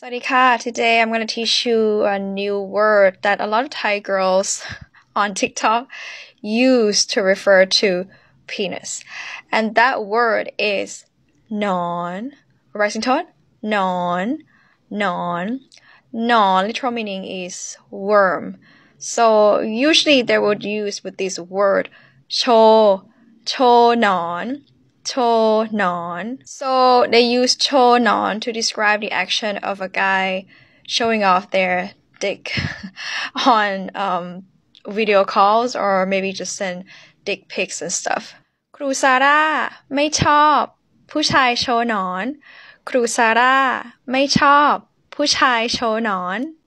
Sawadee Today I'm going to teach you a new word that a lot of Thai girls on TikTok use to refer to penis. And that word is หนอน Rising tone? หนอน หนอน หนอน literal meaning is worm. So usually they would use with this word โชหนอน โชหนอน So they use โชหนอน to describe the action of a guy showing off their dick on video calls or maybe just send dick pics and stuff. ครูซาร่าไม่ชอบผู้ชายโชว์หนอน ครูซาร่าไม่ชอบผู้ชายโชว์หนอน